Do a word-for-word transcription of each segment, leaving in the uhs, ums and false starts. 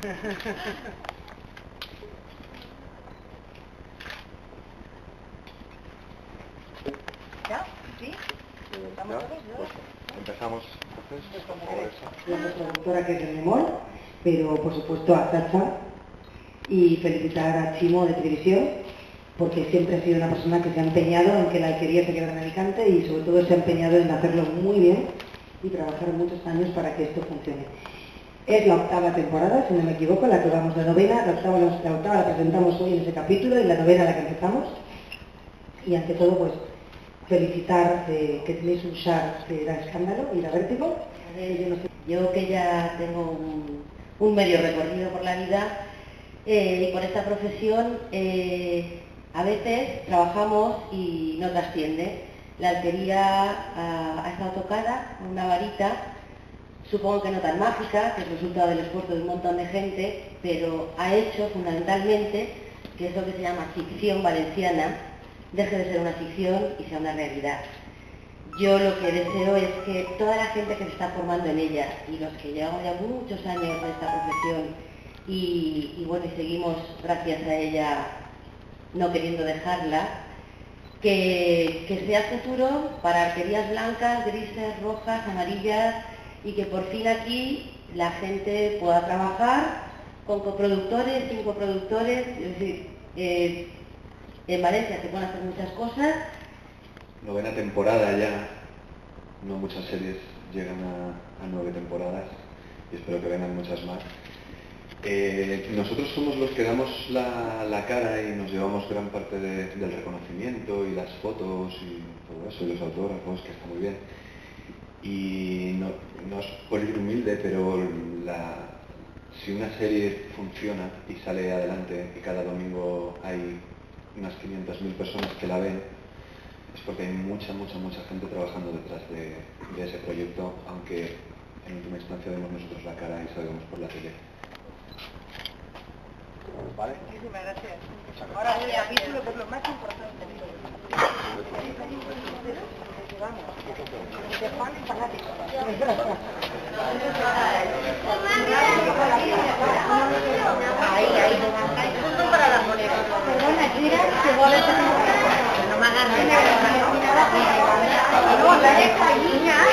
¿Ya? ¿Sí? ¿Estamos todos? Pues empezamos entonces. La productora que es el Memol, pero por supuesto a Sacha, y felicitar a Chimo de Televisión, porque siempre ha sido una persona que se ha empeñado en que la alquería se quedara en Alicante y sobre todo se ha empeñado en hacerlo muy bien y trabajar muchos años para que esto funcione. Es la octava temporada, si no me equivoco, la que vamos de novena, la octava, la octava la presentamos hoy en ese capítulo y la novena la que empezamos. Y ante todo, pues, felicitar eh, que tenéis un char que da escándalo y da vértigo. Eh, yo, no sé, yo que ya tengo un, un medio recorrido por la vida eh, y por esta profesión, eh, a veces trabajamos y no trasciende. La alquería ha, ha estado tocada con una varita, supongo que no tan mágica, que es resultado del esfuerzo de un montón de gente, pero ha hecho fundamentalmente que es lo que se llama ficción valenciana deje de ser una ficción y sea una realidad. Yo lo que deseo es que toda la gente que se está formando en ella y los que llevamos ya muchos años en esta profesión y, y bueno, y seguimos gracias a ella no queriendo dejarla, que, que sea futuro para arquerías blancas, grises, rojas, amarillas y que por fin aquí la gente pueda trabajar con coproductores, sin coproductores, es decir, eh, en Valencia se pueden hacer muchas cosas. Novena temporada ya, no muchas series llegan a, a nueve temporadas y espero que vengan muchas más. Eh, nosotros somos los que damos la, la cara y nos llevamos gran parte de, del reconocimiento y las fotos y todo eso, y los autógrafos, que está muy bien. Y no, no es por ir humilde, pero la, si una serie funciona y sale adelante y cada domingo hay unas quinientas mil personas que la ven, es porque hay mucha, mucha, mucha gente trabajando detrás de, de ese proyecto, aunque en última instancia vemos nosotros la cara y salgamos por la tele. ¿Vale? Muchísimas gracias. Ahora el capítulo, que es lo más importante. Vamos. De Juan y fanático. Ahí, ahí. Punto para las monedas. Perdona, tira, que vos le estás no me hagas nada. No, la deja ahí, ya.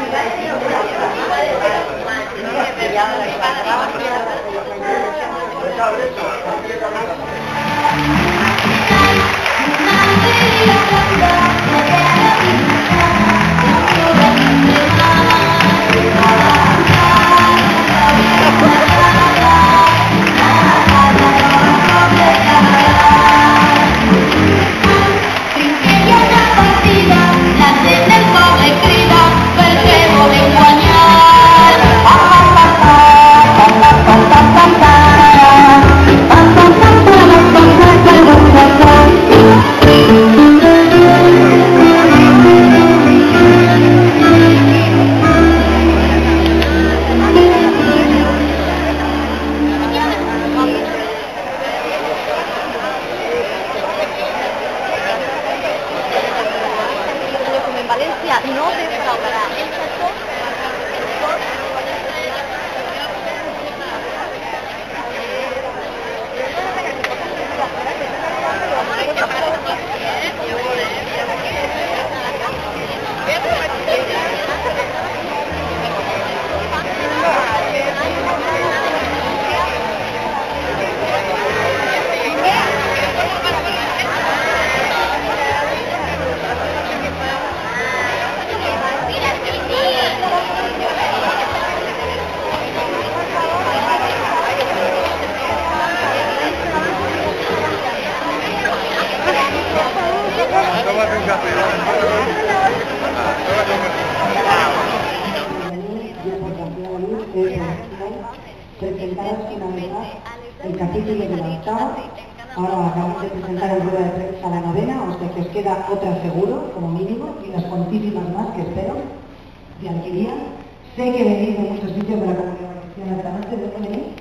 Presentaros una vez más el capítulo de la octava. Ahora acabamos de presentar en rueda de prensa la novena, o sea que os queda otra seguro, como mínimo, y unas cuantísimas más que espero, de alquería. Sé que venís de muchos sitios de la Comunidad Valenciana de la Noche. ¿De dónde venís?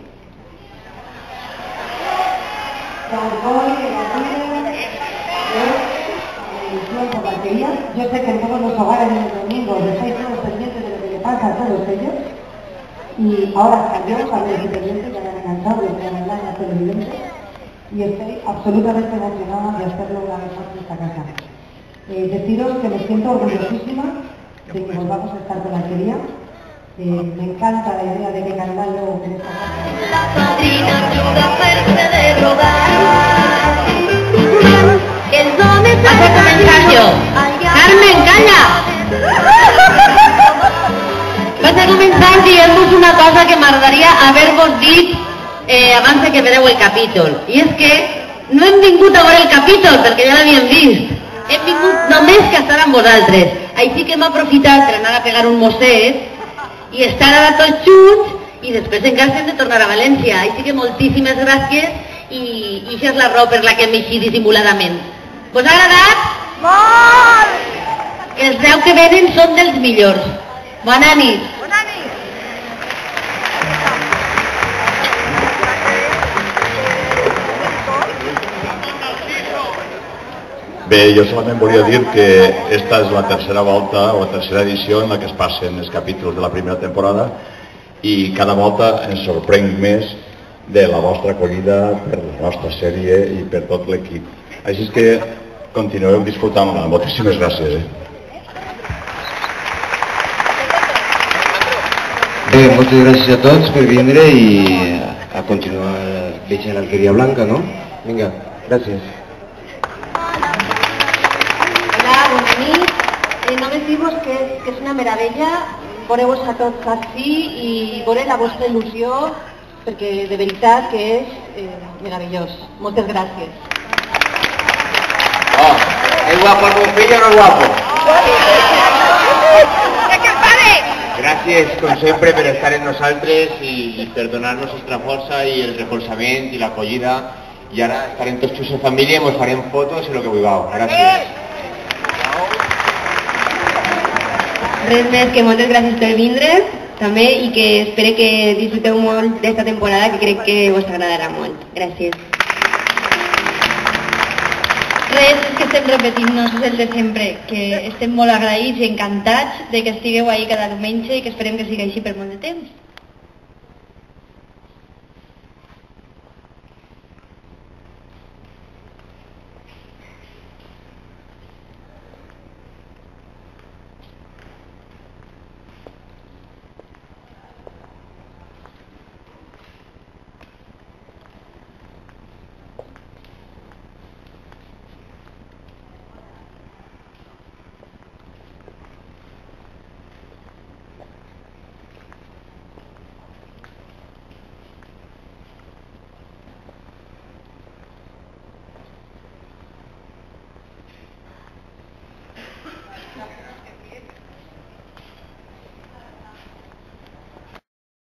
Calcoy, de la Tierra, de por la alquería. Yo sé que en todos los hogares en el domingo os dejáis todos pendientes de lo que le pasa a todos ellos. Y ahora cambiamos a los independientes, ya me han cansado. sobrevivientes y estoy absolutamente emocionada de hacerlo una vez más en esta casa. Eh, deciros que me siento orgullosísima de que volvamos a estar con la alquería. Eh, me encanta la idea de que Carvalho en esta casa. La padrina ayuda a hacerse de rogar. El don es Vas a comentar yo. Carmen, calla! Vas a començar dient-vos una cosa que m'agradaria haver-vos dit eh, abans que vedeu el capítol. I és que no hem vingut a veure el capítol perquè ja l'havíem vist. Hem vingut només que estar amb vosaltres. Així que hem aprofitat per anar a pegar un mosset i estar ara tots junts i després encara hem de tornar a València. Així que moltíssimes gràcies i, i això és la raó per la que hem eixit dissimuladament. Vos ha agradat? Molt! Els deu que venen són dels millors. Bona nit. Bona nit. Bé, jo solament volia dir que esta és la tercera volta o la tercera edició en la que es passen els capítols de la primera temporada i cada volta ens sorprenc més de la vostra acollida per la nostra sèrie i per tot l'equip. Així és que continueu disfrutant-la. Moltíssimes gràcies. Eh? Bé, moltes gràcies a tots per vindre i a continuar veient l'Alqueria Blanca, no? Vinga, gràcies. Hola, bona nit. Eh, només dir-vos que, és, que és una meravella veure-vos a tots així i veure la vostra il·lusió, perquè de veritat que és eh, meravellós. Moltes gràcies. Oh, ¿es guapo el Monfilla o no es guapo? Gràcies, com sempre, per estar en nosaltres i per donar-nos extra força i el recolzament i l'acollida. I ara estarem tots junts en família i ens farem fotos i el que vulgueu. Gràcies. Res més que moltes gràcies per vindre també i que espero que disfruteu molt d'esta temporada que crec que vos agradarà molt. Gràcies. Res, és que estem repetint-nos el de sempre, que estem molt agraïts i encantats de que estigueu ahí cada diumenge i que esperem que sigui així per molt de temps.